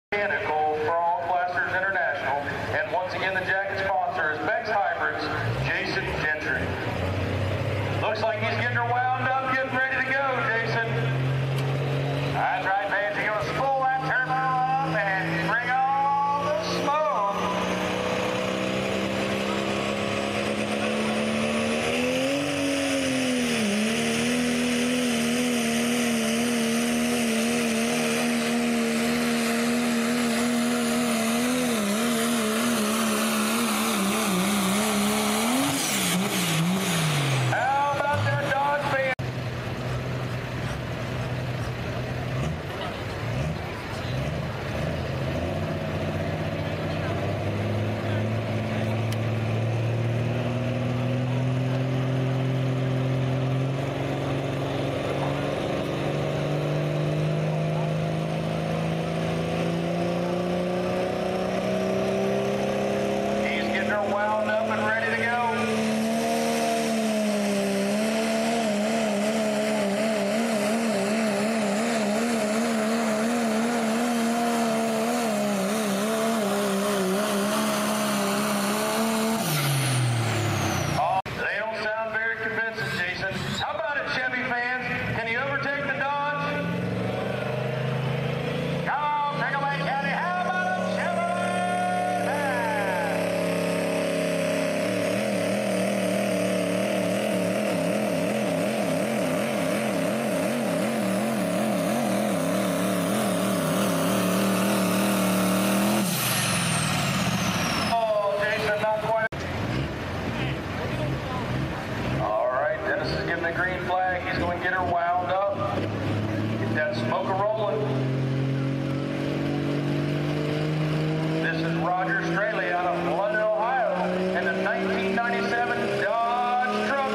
Mechanical for All Blasters International. And once again, the jacket sponsor is Beck's Hybrids, Jason Gentry. Looks like he's getting her wound up, getting ready to go, Jason. That's right, fans. You're going to spool that turbo up and bring all the smoke. Wound up and ready to go. Oh, they don't sound very convincing, Jason. How about it, Chevy fans? Can you overtake the Dodge? Come on, take away, Caddy. How about it, Chevrolet? The green flag, he's going to get her wound up, get that smoke rolling. This is Roger Straley out of London, Ohio, and the 1997 Dodge truck.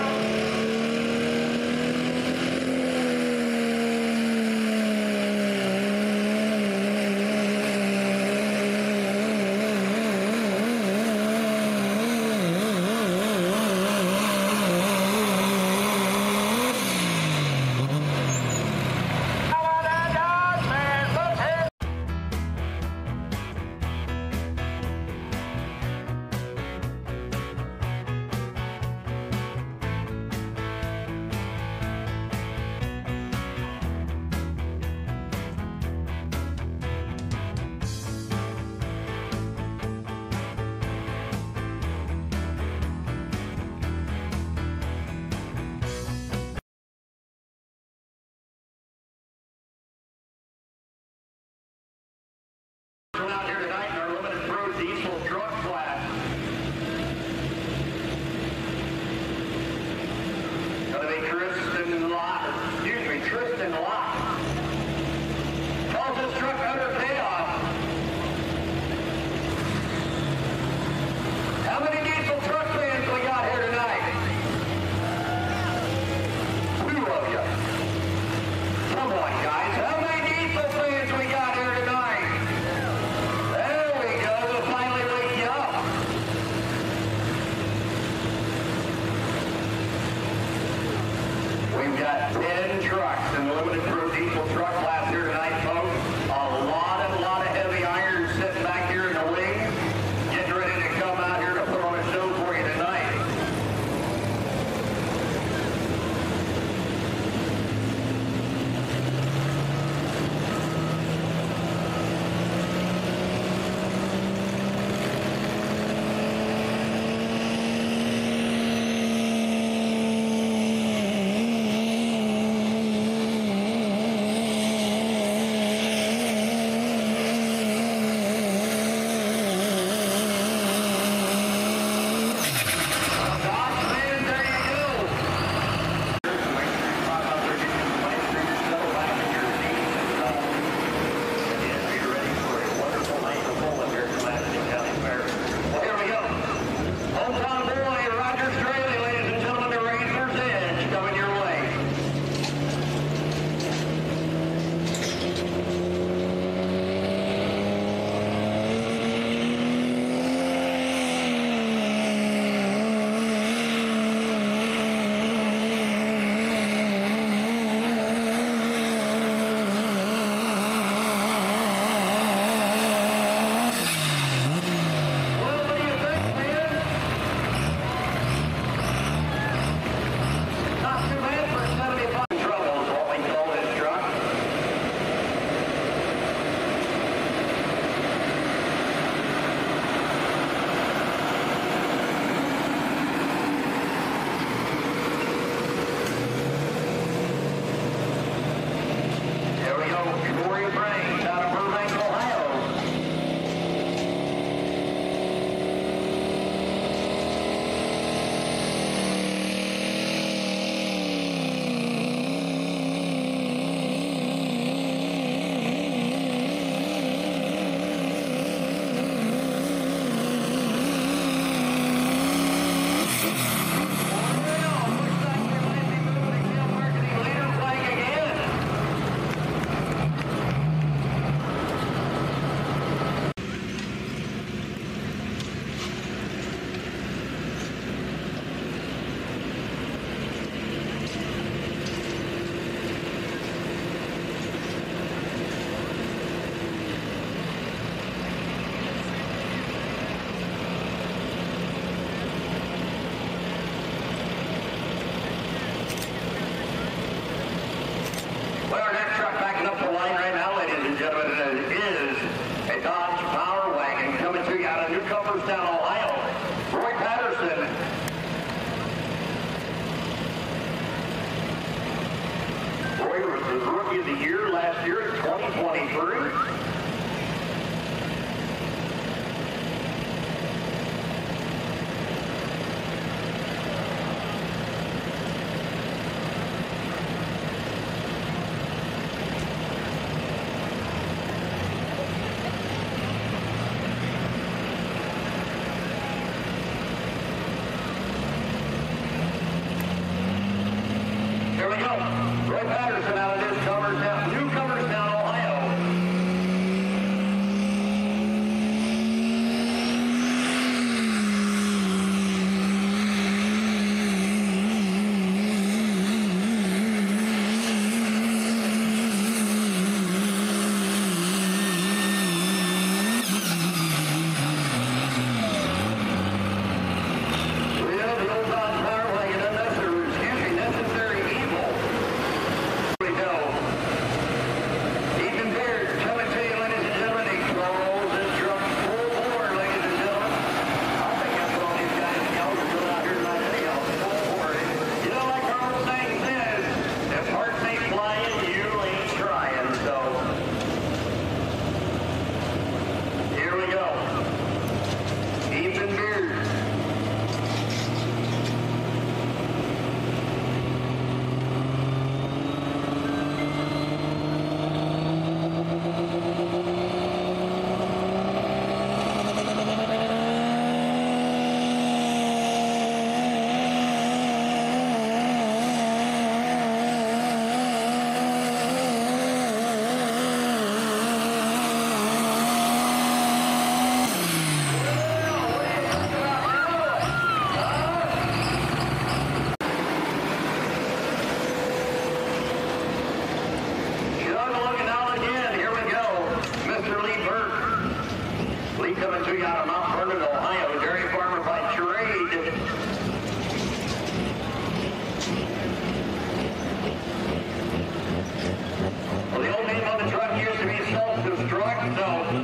Out here tonight in our limited pro diesel truck class. Gonna be Tristan Lott. Calls this truck under payoff. How many diesel truck fans we got here tonight? 2 of you. Come on, guys. How many diesel fans we got here tonight? We've got 10 trucks in the limited pro diesel truck class here tonight, folks. A lot of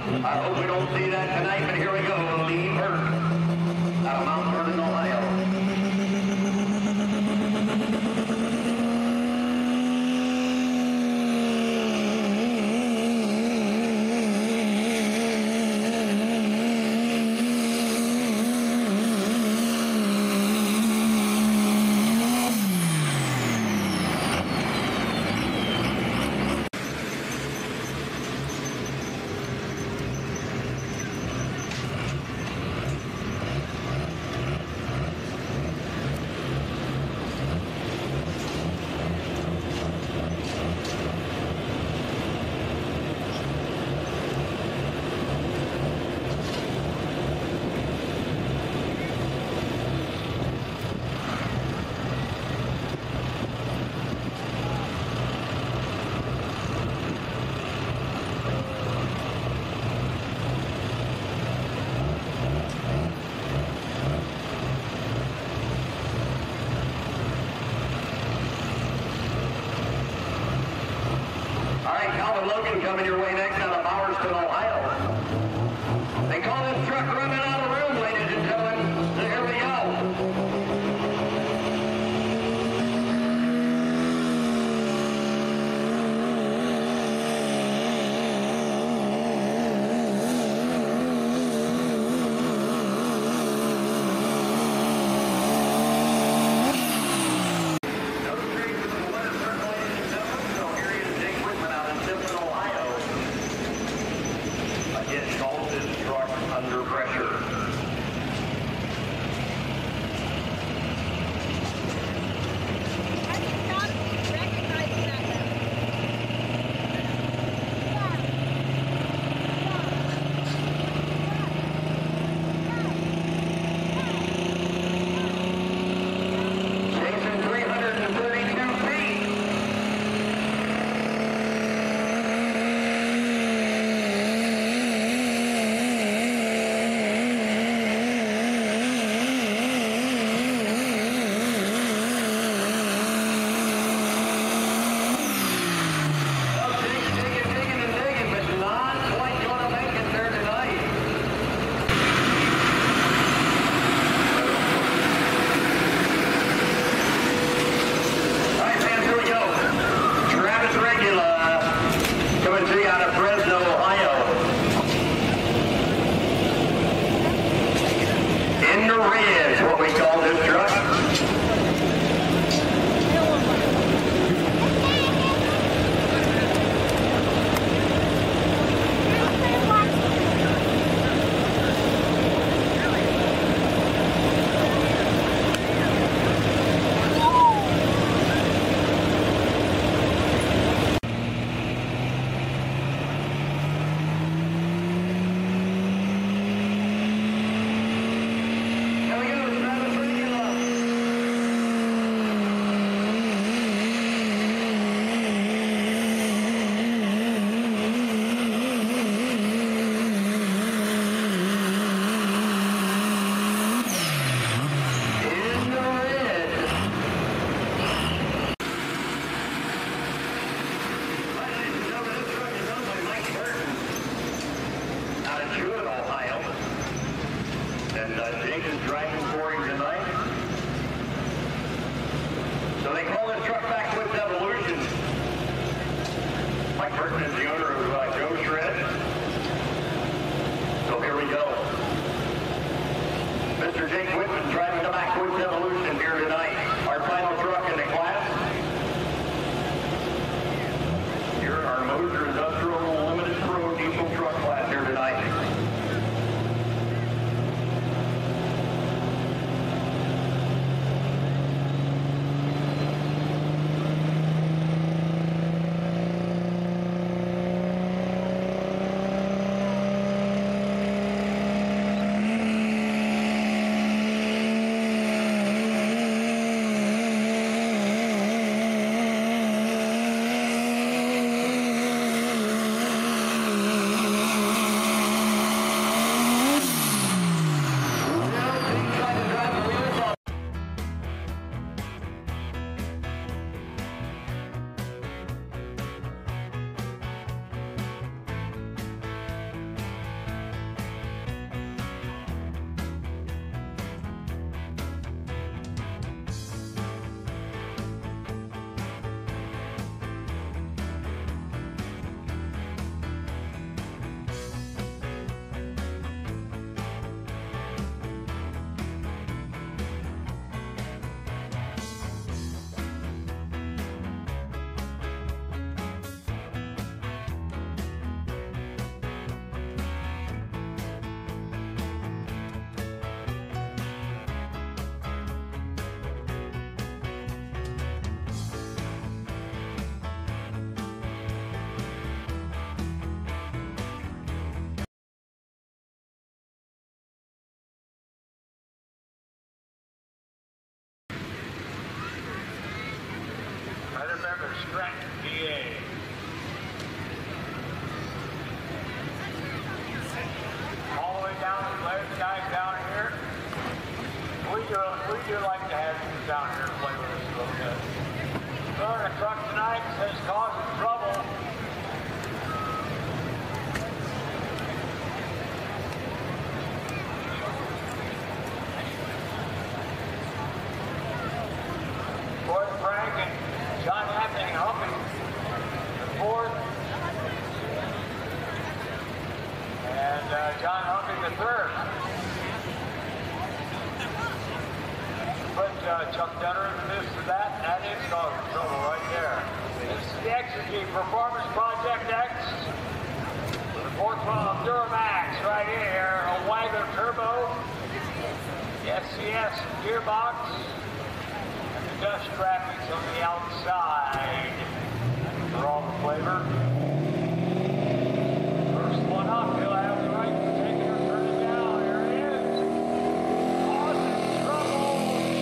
I hope we don't see that tonight, but here we go. Lee Burke out of Mount Vernon, Ohio. do like to have you down here and play with us a little bit. Throwing a truck tonight says causing trouble. Ford Frank and John Anthony Humpy, the fourth. And John Humpy, the third. Put Chuck Dunner in this or that, and that is causing trouble right there. This is the Exergy Performance Project X. The fourth one of Duramax right here, a Wagler Turbo, the SCS gearbox, and the dust graphics on the outside for all the flavor. First one up, he'll have the right to take it or turn it down. Here it is. Causing trouble.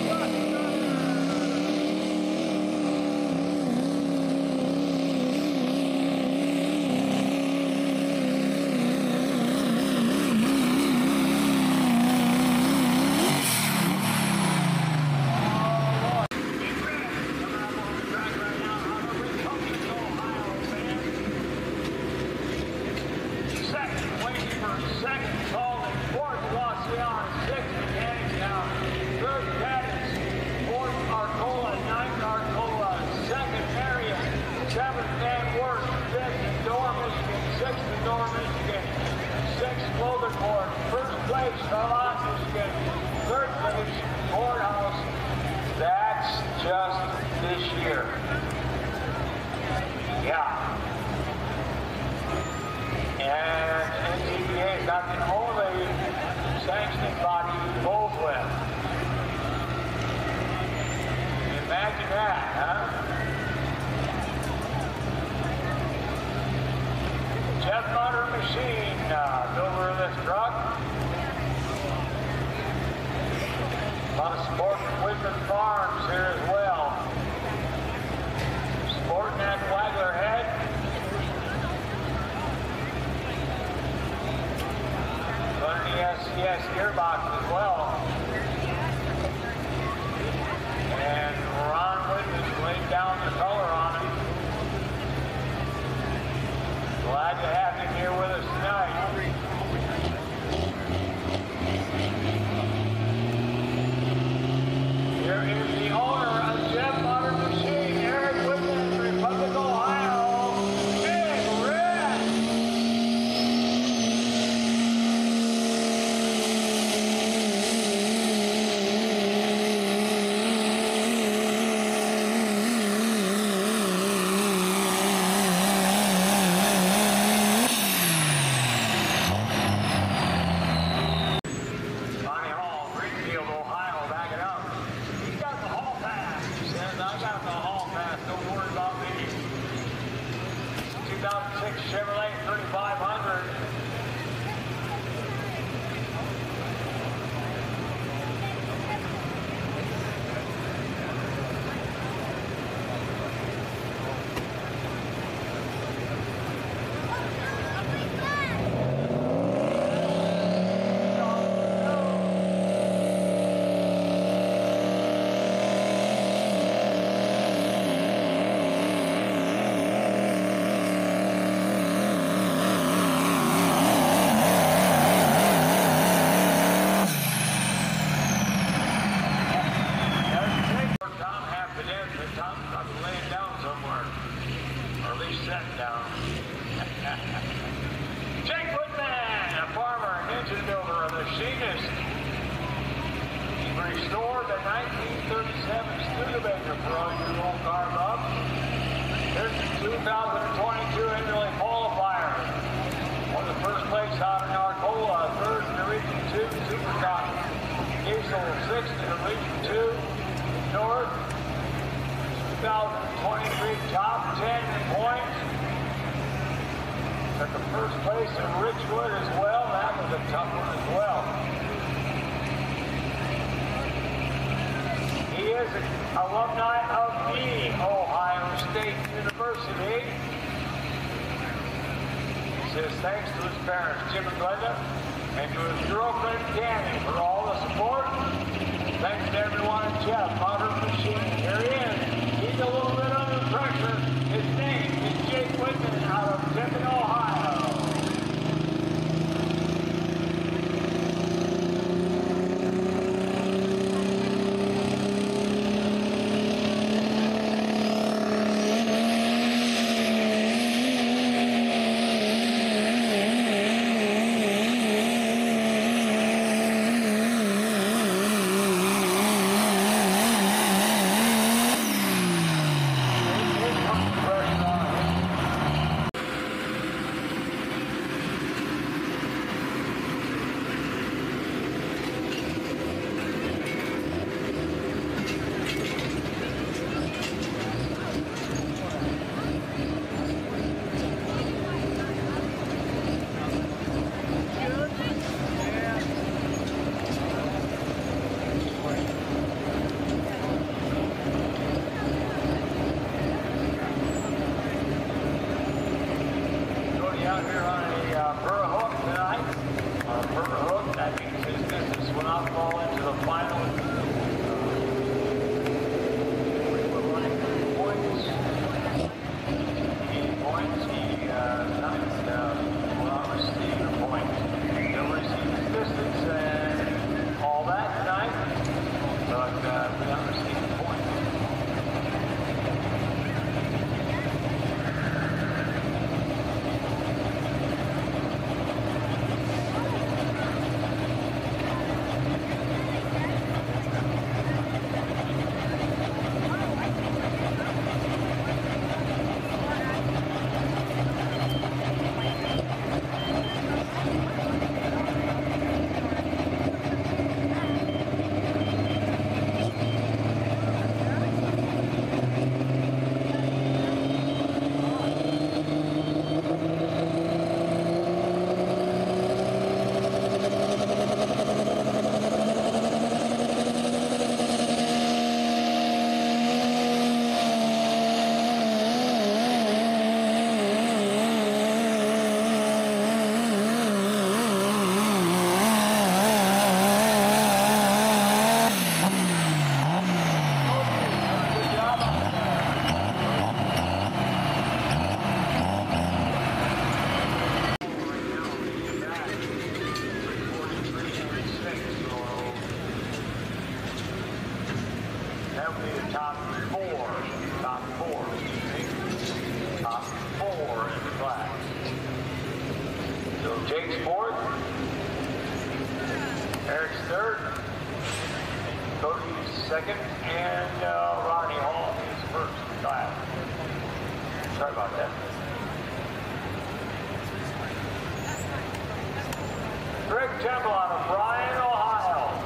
Gearbox as well. And Ron Whitman laid down the color on it. Glad to have him here with us tonight. Here is the owner of Jeff Modern Machine, Eric Whitman, Republic, Ohio. Big Red! Chevrolet 3500. Jake Whitman, a farmer and engine builder, a machinist. He restored the 1937 Studebaker for all your old car buff. Here's the 2022 Inley qualifier. Won the first place out in Arcola, third in the Region 2 Supercross. Diesel sixth in the Region 2 North. 2023 top 10 in points. Took the first place in Richwood as well. That was a tough one as well. He is an alumni of the Ohio State University. He says thanks to his parents, Jim and Glenda, and to his girlfriend, Danny, for all the support. Thanks to everyone at Jeff Motor Machine. Here he is. He's a little bit under pressure. His name is Jake Whitman out of Tiffin, Ohio. Out here on a Burr hook tonight. Burr hook, that means his business will not fall into the final. Points. 80 points. He will not receive the point. He'll receive his distance and all that tonight, but will not receive the point. That would be the top four, top four in the class. So Jake's fourth, Eric's third, Cody's second, and Ronnie Hall is first in the class. Sorry about that. Greg Temple out of Bryan, Ohio.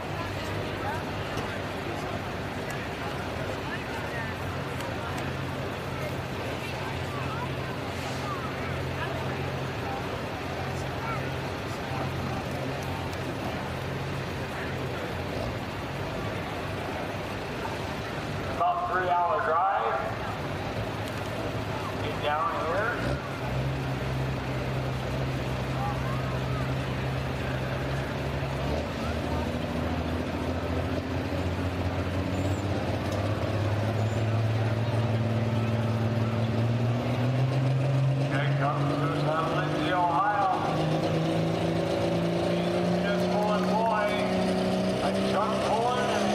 About 3-hour drive. Get down here. Okay, comes to South Lindsay, Ohio. He's a municipal employee. Like Chuck Pullen and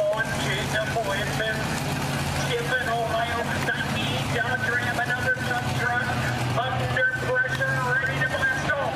on, Jacob Whitman. Skipping Ohio, 98 Dodge Ram, another tough truck. Under pressure, ready to blast off.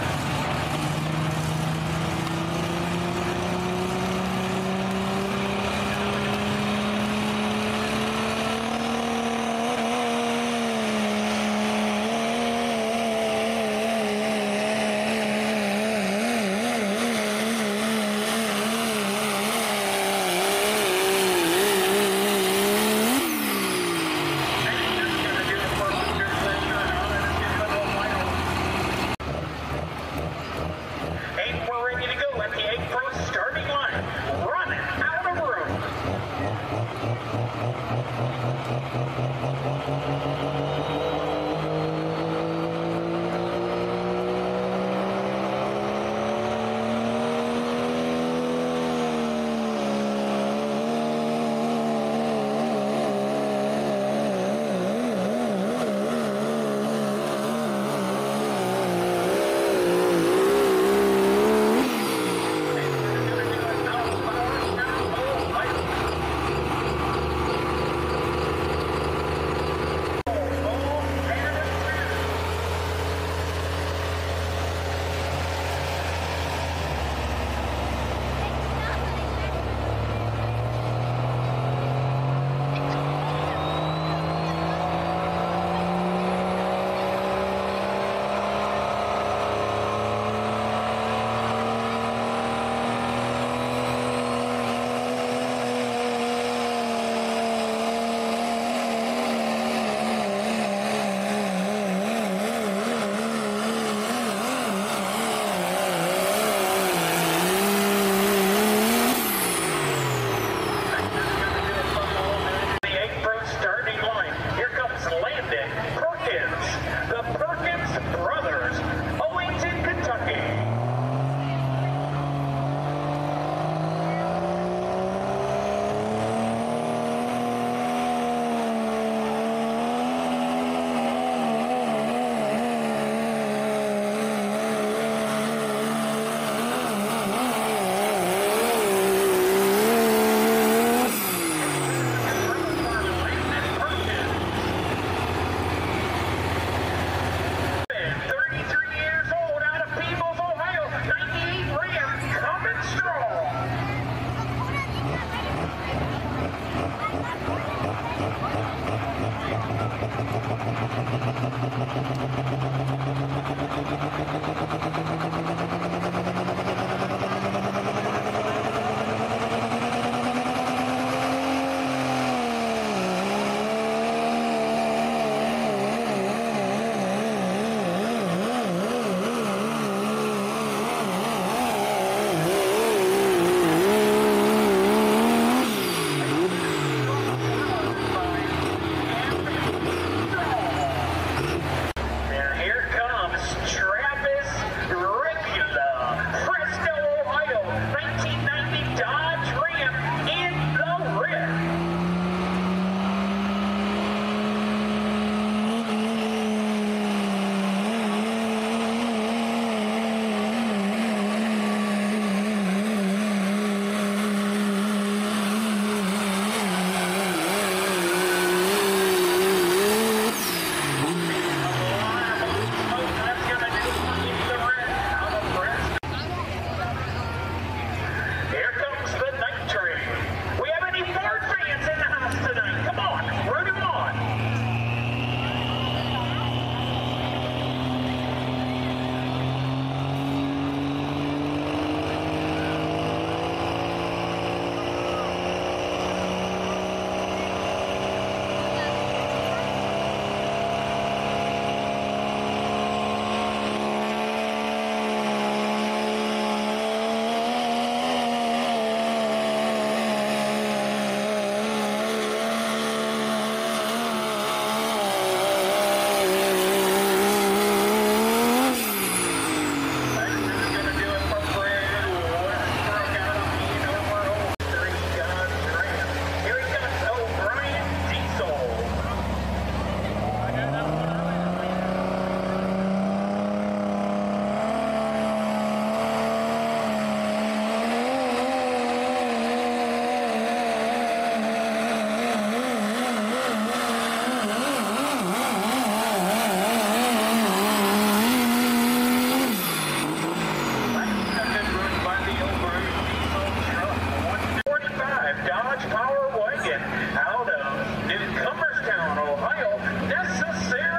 wagon out of New Cumberstown, Ohio, necessarily